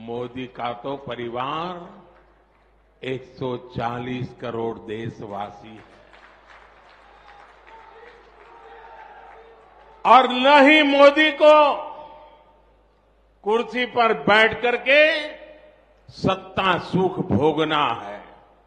मोदी का तो परिवार 140 करोड़ देशवासी है और न ही मोदी को कुर्सी पर बैठ करके सत्ता सुख भोगना है।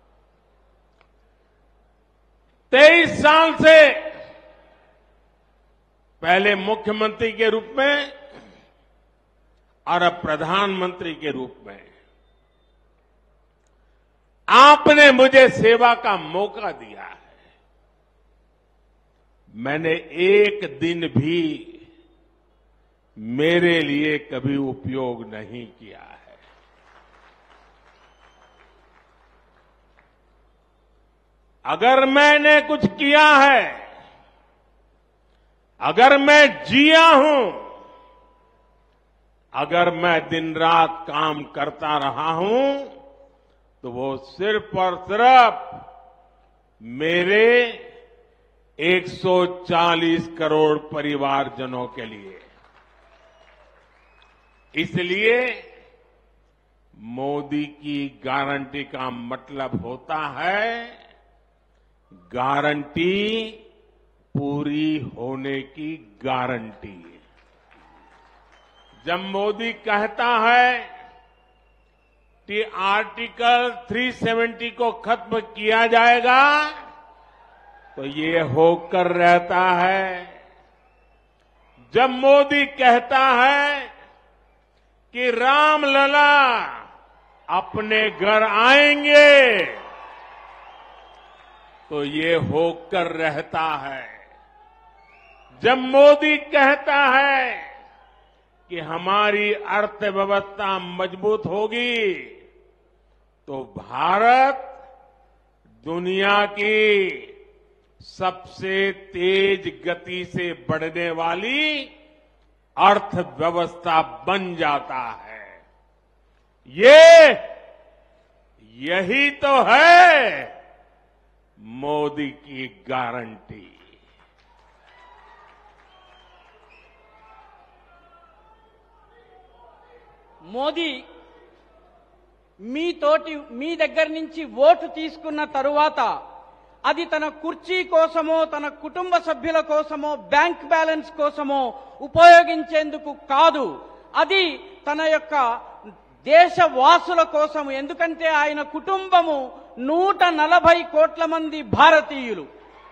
23 साल से पहले मुख्यमंत्री के रूप में और अब प्रधानमंत्री के रूप में आपने मुझे सेवा का मौका दिया है। मैंने एक दिन भी मेरे लिए कभी उपयोग नहीं किया है। अगर मैंने कुछ किया है, अगर मैं जिया हूं, अगर मैं दिन रात काम करता रहा हूं, तो वो सिर्फ और सिर्फ मेरे 140 करोड़ परिवारजनों के लिए। इसलिए मोदी की गारंटी का मतलब होता है गारंटी पूरी होने की गारंटी। जब मोदी कहता है कि आर्टिकल 370 को खत्म किया जाएगा, तो ये होकर रहता है। जब मोदी कहता है कि रामलला अपने घर आएंगे, तो ये होकर रहता है। जब मोदी कहता है कि हमारी अर्थव्यवस्था मजबूत होगी, तो भारत दुनिया की सबसे तेज गति से बढ़ने वाली अर्थव्यवस्था बन जाता है। यही तो है मोदी की गारंटी। మోదీ మీ దగ్గర నుంచి ఓటు తీసుకున్న తరువాత అది తన కుర్చీ కోసమో తన కుటుంబ సభ్యుల కోసమో బ్యాంక్ బ్యాలెన్స్ కోసమో ఉపయోగించేందుకు కాదు, అది తన యొక్క దేశవాసుల కోసం. ఎందుకంటే ఆయన కుటుంబము 140 కోట్ల మంది భారతీయులు.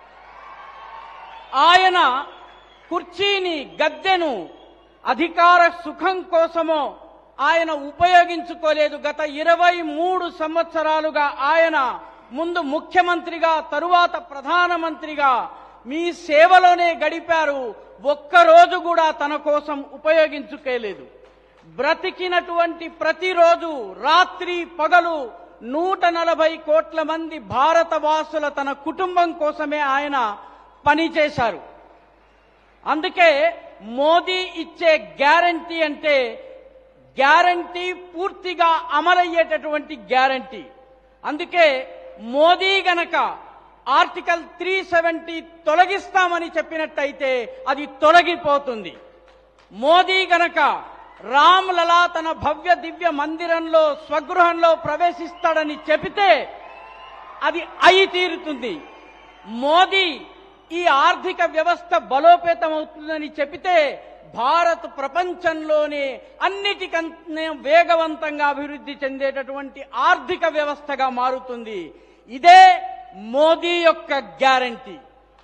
ఆయన కుర్చీని, గద్దెను అధికార సుఖం కోసమో ఆయన ఉపయోగించుకోలేదు. గత 23 సంవత్సరాలుగా ఆయన ముందు ముఖ్యమంత్రిగా, తరువాత ప్రధానమంత్రిగా మీ సేవలోనే గడిపారు. ఒక్కరోజు కూడా తన కోసం ఉపయోగించుకోలేదు. బ్రతికినటువంటి ప్రతిరోజు రాత్రి పగలు 140 కోట్ల మంది భారతవాసుల తన కుటుంబం కోసమే ఆయన పనిచేశారు. అందుకే మోదీ ఇచ్చే గ్యారంటీ అంటే గ్యారంటీ పూర్తిగా అమలయ్యేటటువంటి గ్యారంటీ. అందుకే మోదీ గనక ఆర్టికల్ 370 తొలగిస్తామని చెప్పినట్టయితే అది తొలగిపోతుంది. మోదీ గనక రామ్లలా తన భవ్య దివ్య మందిరంలో స్వగృహంలో ప్రవేశిస్తాడని చెబితే అది అయి తీరుతుంది. మోదీ ఈ ఆర్థిక వ్యవస్థ బలోపేతమవుతుందని చెబితే భారత్ ప్రపంచంలోనే అన్నిటికన్నా వేగవంతంగా అభివృద్ధి చెందేటటువంటి ఆర్థిక వ్యవస్థగా మారుతుంది. ఇదే మోదీ యొక్క గ్యారంటీ.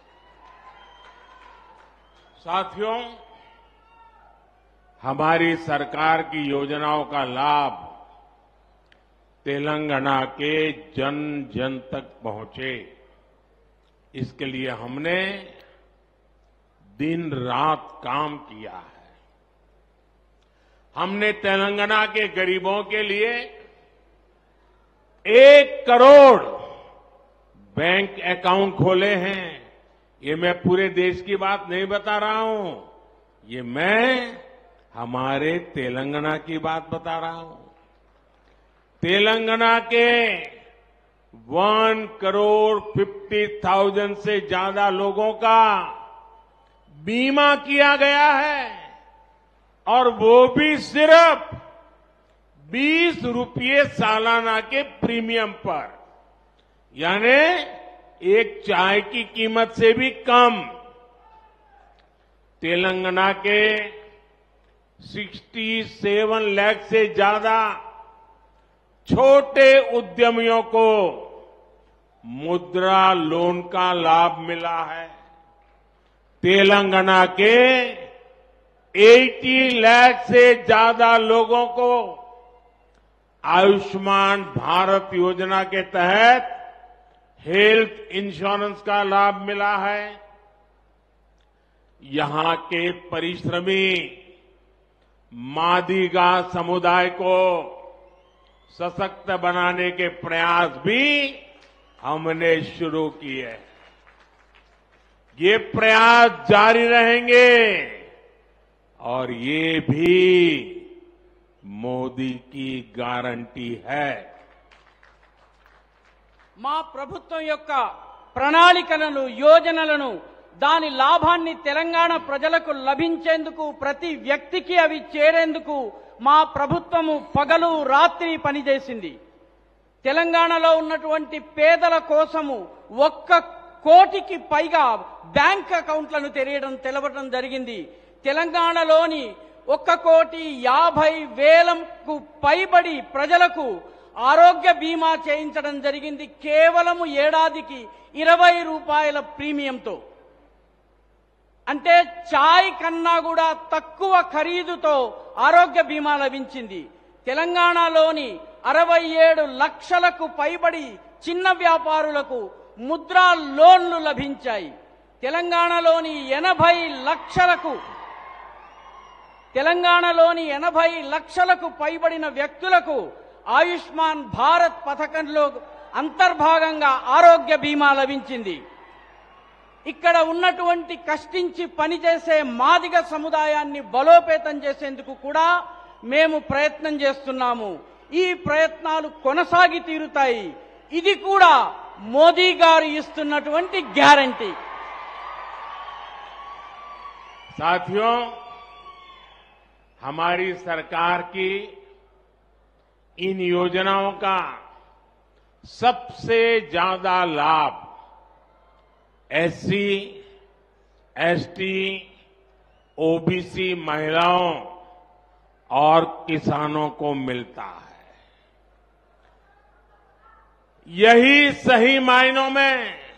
साथियों, हमारी सरकार की योजनाओं का लाभ तेलंगाना के जन जन तक पहुंचे, इसके लिए हमने दिन रात काम किया है। हमने तेलंगाना के गरीबों के लिए 1 करोड़ बैंक अकाउंट खोले हैं। ये मैं पूरे देश की बात नहीं बता रहा हूं, ये मैं हमारे तेलंगाना की बात बता रहा हूं। तेलंगाना के 1,50,00,000 से ज्यादा लोगों का बीमा किया गया है, और वो भी सिर्फ 20 रुपये सालाना के प्रीमियम पर, यानी एक चाय की कीमत से भी कम। तेलंगाना के 67 लाख से ज्यादा छोटे उद्यमियों को मुद्रा लोन का लाभ मिला है। तेलंगाना के 80 लाख से ज्यादा लोगों को आयुष्मान भारत योजना के तहत हेल्थ इंश्योरेंस का लाभ मिला है। यहां के परिश्रमी मादिगा समुदाय को सशक्त बनाने के प्रयास भी हमने शुरू किए। ये प्रयास जारी रहेंगे और ये भी मोदी की गारंटी है। మా ప్రభుత్వం యొక్క ప్రణాళికలను యోజనలను దాని లాభాన్ని తెలంగాణ ప్రజలకు లభించేందుకు ప్రతి వ్యక్తికి అవి చేరేందుకు మా ప్రభుత్వము పగలు రాత్రి పనిచేసింది. తెలంగాణలో ఉన్నటువంటి పేదల కోసము 1 కోటికి పైగా బ్యాంక్ అకౌంట్లను తెరవడం జరిగింది. తెలంగాణలోని 1,50,00,000కు పైబడి ప్రజలకు ఆరోగ్య బీమా చేయించడం జరిగింది. కేవలం ఏడాదికి 20 రూపాయల ప్రీమియంతో. అంటే చాయ్ కన్నా కూడా తక్కువ ఖరీదుతో ఆరోగ్య బీమా లభించింది. తెలంగాణలోని 67 లక్షలకు పైబడి చిన్న వ్యాపారులకు ముద్రా లోన్లు లభించాయి. తెలంగాణలోని 80 లక్షలకు పైబడిన వ్యక్తులకు ఆయుష్మాన్ భారత్ పథకంలో అంతర్భాగంగా ఆరోగ్య బీమా లభించింది. ఇక్కడ ఉన్నటువంటి కష్టించి పనిచేసే మాదిగ సముదాయాన్ని బలోపేతం చేసేందుకు కూడా మేము ప్రయత్నం చేస్తున్నాము. ఈ ప్రయత్నాలు కొనసాగి తీరుతాయి. ఇది కూడా మోదీ గారు ఇస్తున్నటువంటి గ్యారంటీ. साथियों, हमारी सरकार की इन योजनाओं का सबसे ज्यादा लाभ एससी, एसटी, ओबीसी महिलाओं और किसानों को मिलता है। यही सही मायनों में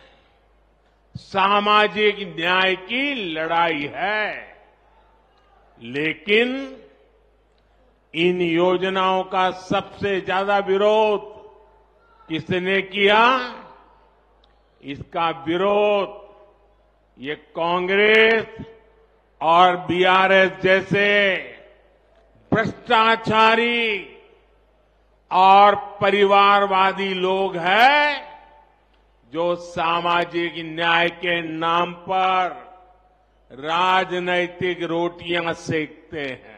सामाजिक न्याय की लड़ाई है। लेकिन इन योजनाओं का सबसे ज्यादा विरोध किसने किया? इसका विरोध ये कांग्रेस और बीआरएस जैसे भ्रष्टाचारी और परिवारवादी लोग हैं, जो सामाजिक न्याय के नाम पर राजनैतिक रोटियां सेकते हैं।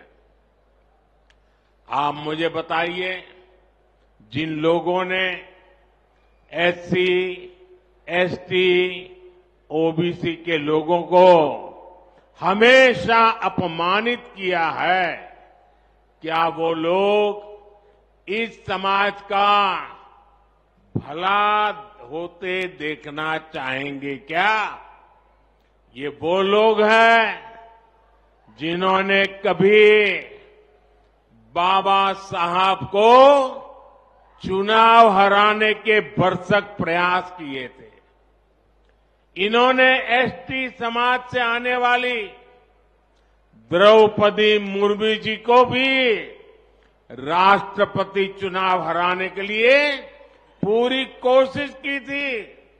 आप मुझे बताइए, जिन लोगों ने एससी, एसटी, ओबीसी के लोगों को हमेशा अपमानित किया है, क्या वो लोग इस समाज का भला होते देखना चाहेंगे क्या? ये वो लोग हैं जिन्होंने कभी बाबा साहब को चुनाव हराने के भरसक प्रयास किए थे। इन्होंने एसटी समाज से आने वाली द्रौपदी मुर्मू जी को भी राष्ट्रपति चुनाव हराने के लिए पूरी कोशिश की थी।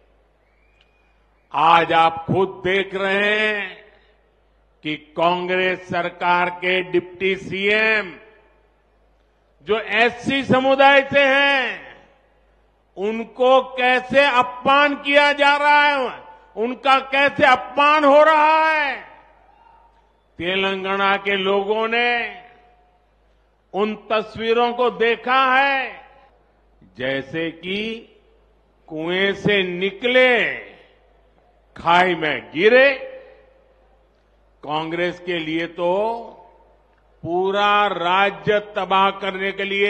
आज आप खुद देख रहे हैं कि कांग्रेस सरकार के डिप्टी सीएम जो एससी समुदाय से हैं, उनको कैसे अपमान किया जा रहा है, उनका कैसे अपमान हो रहा है। तेलंगाना के लोगों ने उन तस्वीरों को देखा है, जैसे कि कुएं से निकले खाई में गिरे। कांग्रेस के लिए तो पूरा राज्य तबाह करने के लिए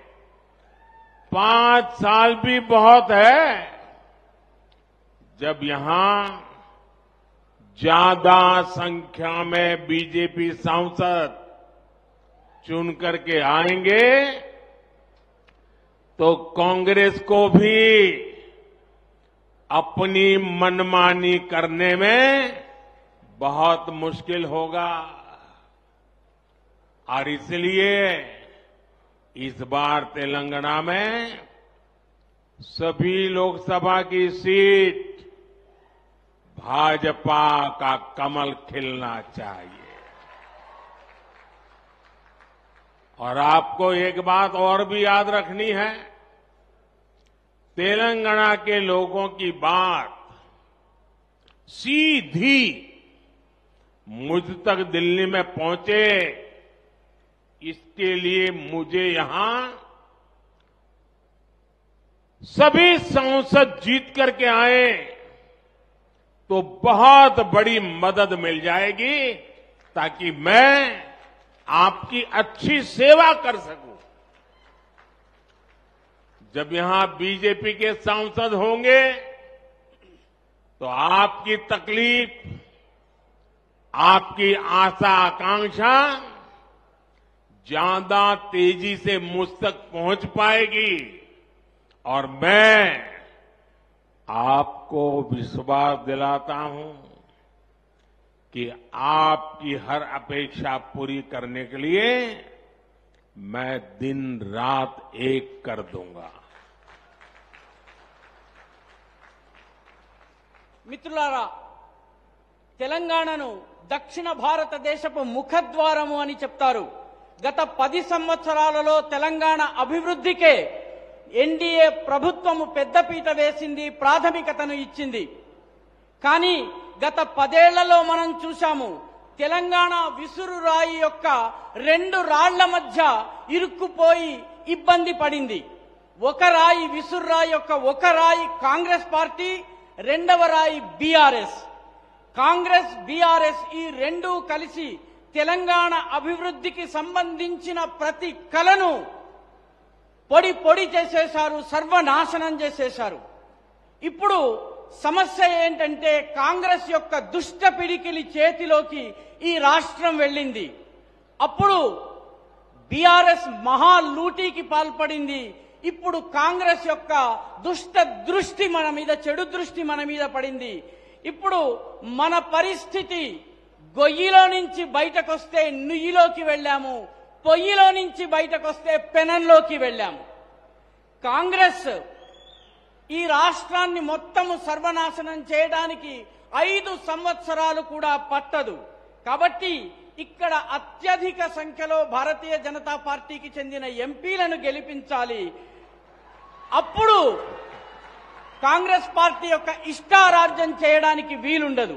5 साल भी बहुत है। जब यहां ज्यादा संख्या में बीजेपी सांसद चुन करके आएंगे तो कांग्रेस को भी अपनी मनमानी करने में बहुत मुश्किल होगा। और इसलिए इस बार तेलंगाना में सभी लोकसभा की सीट भाजपा का कमल खिलना चाहिए। और आपको एक बात और भी याद रखनी है, तेलंगाना के लोगों की बात सीधी मुझ तक दिल्ली में पहुंचे, इसके लिए मुझे यहां सभी सांसद जीत करके आए तो बहुत बड़ी मदद मिल जाएगी, ताकि मैं आपकी अच्छी सेवा कर सकूं। जब यहां बीजेपी के सांसद होंगे तो आपकी तकलीफ, आपकी आशा आकांक्षा ज्यादा तेजी से मुझ तक पहुंच पाएगी। और मैं आपको विश्वास दिलाता हूं कि आपकी हर अपेक्षा पूरी करने के लिए मैं दिन रात एक कर दूंगा। మిత్రులారా, తెలంగాణను దక్షిణ భారతదేశపు ముఖద్వారము అని చెప్తారు. గత 10 సంవత్సరాలలో తెలంగాణ అభివృద్ధికే ఎన్డీఏ ప్రభుత్వము పెద్దపీట వేసింది, ప్రాథమికతను ఇచ్చింది. కానీ గత 10 ఏళ్లలో మనం చూశాము, తెలంగాణ విసురురాయి యొక్క 2 రాళ్ల మధ్య ఇరుక్కుపోయి ఇబ్బంది పడింది. ఒక రాయి విసురురాయి యొక్క ఒక రాయి కాంగ్రెస్ పార్టీ, రెండవ రాయి బీఆర్ఎస్. కాంగ్రెస్ బీఆర్ఎస్ ఈ రెండూ కలిసి తెలంగాణ అభివృద్ధికి సంబంధించిన ప్రతి కలను పొడి పొడి చేసేశారు, సర్వనాశనం చేసేశారు. ఇప్పుడు సమస్య ఏంటంటే కాంగ్రెస్ యొక్క దుష్ట పిడికిలి చేతిలోకి ఈ రాష్ట్రం వెళ్ళింది. అప్పుడు బీఆర్ఎస్ మహా లూటీకి పాల్పడింది. ఇప్పుడు కాంగ్రెస్ యొక్క దుష్ట దృష్టి మన మీద, చెడు దృష్టి మన మీద పడింది. ఇప్పుడు మన పరిస్థితి గొయ్యిలో నుంచి బయటకొస్తే నుయ్యిలోకి వెళ్ళాము, పొయ్యిలో నుంచి బయటకొస్తే పెనంలోకి వెళ్ళాము. కాంగ్రెస్ ఈ రాష్ట్రాన్ని మొత్తము సర్వనాశనం చేయడానికి 5 సంవత్సరాలు కూడా పట్టదు. కాబట్టి ఇక్కడ అత్యధిక సంఖ్యలో భారతీయ జనతా పార్టీకి చెందిన ఎంపీలను గెలిపించాలి. అప్పుడు కాంగ్రెస్ పార్టీ యొక్క ఇష్టారాజ్యం చేయడానికి వీలుండదు.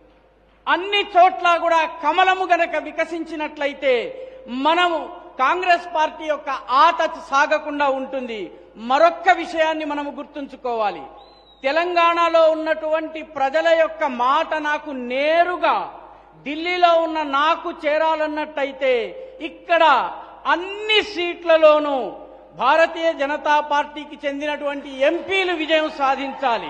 అన్ని చోట్ల కూడా కమలము గనక వికసించినట్లయితే మనము కాంగ్రెస్ పార్టీ యొక్క ఆట సాగకుండా ఉంటుంది. మరొక్క విషయాన్ని మనము గుర్తుంచుకోవాలి. తెలంగాణలో ఉన్నటువంటి ప్రజల యొక్క మాట నాకు నేరుగా ఢిల్లీలో ఉన్న నాకు చేరాలన్నట్టయితే ఇక్కడ అన్ని సీట్లలోనూ భారతీయ జనతా పార్టీకి చెందినటువంటి ఎంపీలు విజయం సాధించాలి.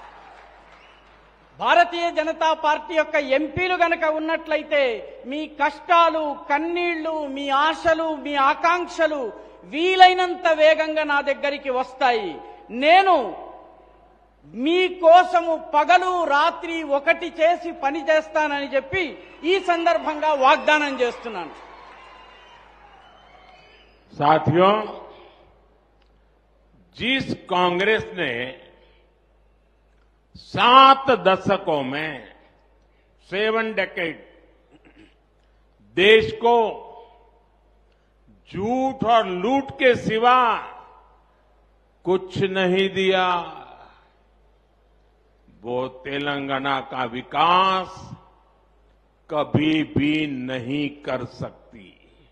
భారతీయ జనతా పార్టీ యొక్క ఎంపీలు గనక ఉన్నట్లయితే మీ కష్టాలు, కన్నీళ్లు, మీ ఆశలు, మీ ఆకాంక్షలు వీలైనంత వేగంగా నా దగ్గరికి వస్తాయి. నేను మీ కోసము పగలు రాత్రి ఒకటి చేసి పని చేస్తానని చెప్పి ఈ సందర్భంగా వాగ్దానం చేస్తున్నాను. साथियों, जिस कांग्रेस ने 7 दशकों में 7 डेकेड देश को झूठ और लूट के सिवा कुछ नहीं दिया, वो तेलंगाना का विकास कभी भी नहीं कर सकती।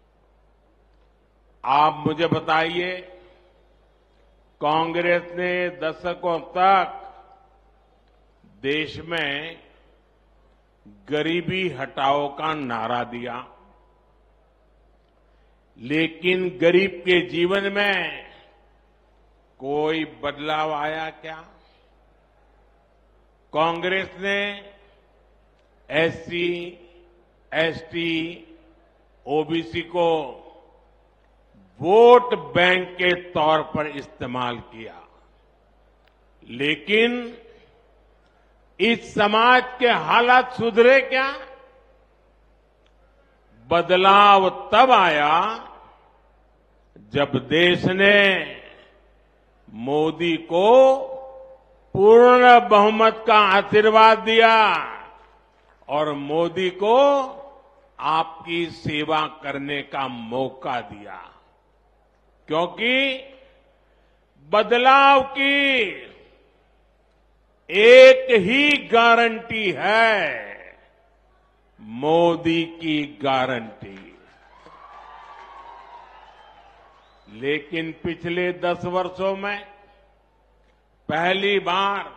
आप मुझे बताइए, कांग्रेस ने दशकों तक देश में गरीबी हटाओ का नारा दिया, लेकिन गरीब के जीवन में कोई बदलाव आया क्या? कांग्रेस ने एससी, एसटी, ओबीसी को वोट बैंक के तौर पर इस्तेमाल किया, लेकिन इस समाज के हालात सुधरे क्या? बदलाव तब आया जब देश ने मोदी को पूर्ण बहुमत का आशीर्वाद दिया और मोदी को आपकी सेवा करने का मौका दिया, क्योंकि बदलाव की एक ही गारंटी है, मोदी की गारंटी। लेकिन पिछले 10 वर्षों में पहली बार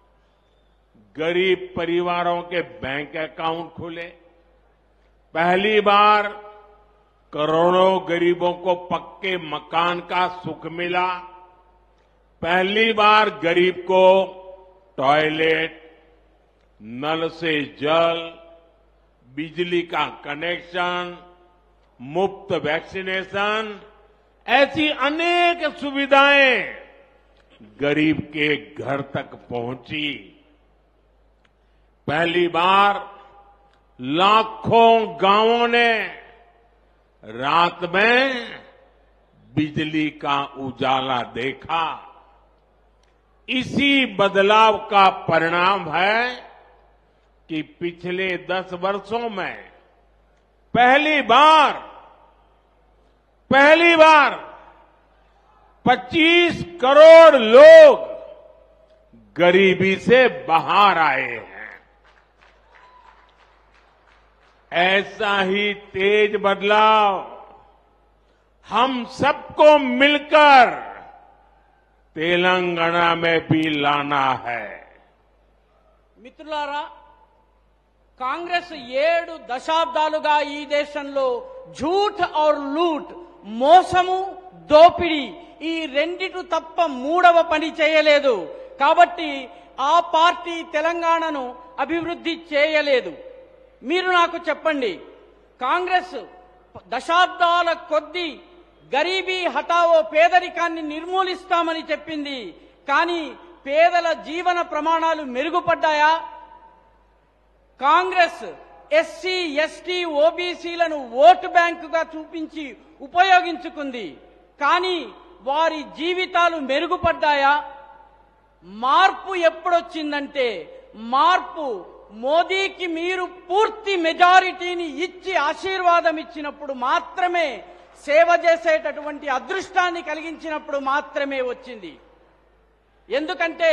गरीब परिवारों के बैंक अकाउंट खुले, पहली बार करोड़ों गरीबों को पक्के मकान का सुख मिला, पहली बार गरीब को टॉयलेट, नल से जल, बिजली का कनेक्शन, मुफ्त वैक्सीनेशन, ऐसी अनेक सुविधाएं गरीब के घर तक पहुंची। पहली बार लाखों गांवों ने रात में बिजली का उजाला देखा। इसी बदलाव का परिणाम है कि पिछले 10 वर्षों में पहली बार 25 करोड़ लोग गरीबी से बाहर आए हैं। ऐसा ही तेज बदलाव हम सबको मिलकर तेलंगाना में भी लाना है। మిత్రులారా, కాంగ్రెస్ 7 దశాబ్దాలుగా ఈ దేశంలో झूठ और लूट, మోసము, దోపిడీ ఈ రెండిటి తప్ప మూడవ పని చేయలేదు. కాబట్టి ఆ పార్టీ తెలంగాణను అభివృద్ధి చేయలేదు. మీరు నాకు చెప్పండి, కాంగ్రెస్ దశాబ్దాల కొద్దీ గరీబీ హటావో పేదరికాన్ని నిర్మూలిస్తామని చెప్పింది, కానీ పేదల జీవన ప్రమాణాలు మెరుగుపడ్డాయా? కాంగ్రెస్ ఎస్సీ, ఎస్టీ, ఓబీసీలను ఓటు బ్యాంకుగా చూపించి ఉపయోగించుకుంది, కానీ వారి జీవితాలు మెరుగుపడ్డాయా? మార్పు ఎప్పుడొచ్చిందంటే, మార్పు మోదీకి మీరు పూర్తి మెజారిటీని ఇచ్చి ఆశీర్వాదం ఇచ్చినప్పుడు మాత్రమే, సేవ చేసేటటువంటి అదృష్టాన్ని కలిగించినప్పుడు మాత్రమే వచ్చింది. ఎందుకంటే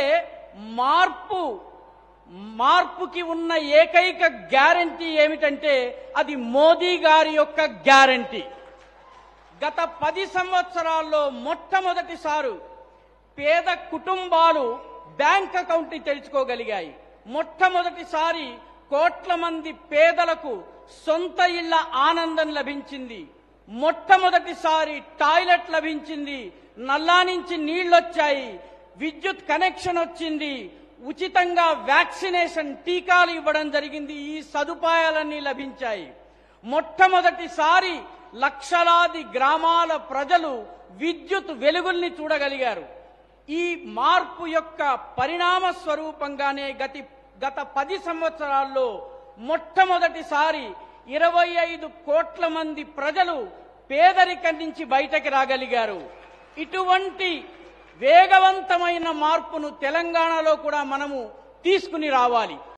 మార్పుకి ఉన్న ఏకైక గ్యారంటీ ఏమిటంటే అది మోదీ గారి యొక్క గ్యారంటీ. గత 10 సంవత్సరాల్లో మొట్టమొదటిసారి పేద కుటుంబాలు బ్యాంక్ అకౌంట్ ని తెరుచుకోగలిగాయి. మొట్టమొదటిసారి కోట్ల మంది పేదలకు సొంత ఇళ్ల ఆనందం లభించింది. మొట్టమొదటిసారి టాయిలెట్ లభించింది, నల్లా నుంచి నీళ్లొచ్చాయి, విద్యుత్ కనెక్షన్ వచ్చింది, ఉచితంగా వ్యాక్సినేషన్ టీకాలు ఇవ్వడం జరిగింది. ఈ సదుపాయాలన్నీ లభించాయి. మొట్టమొదటిసారి లక్షలాది గ్రామాల ప్రజలు విద్యుత్ వెలుగుల్ని చూడగలిగారు. ఈ మార్పు యొక్క పరిణామ స్వరూపంగానే గత 10 సంవత్సరాల్లో మొట్టమొదటిసారి 25 కోట్ల మంది ప్రజలు పేదరికం నుంచి బయటకు రాగలిగారు. ఇటువంటి వేగవంతమైన మార్పును తెలంగాణలో కూడా మనము తీసుకుని రావాలి.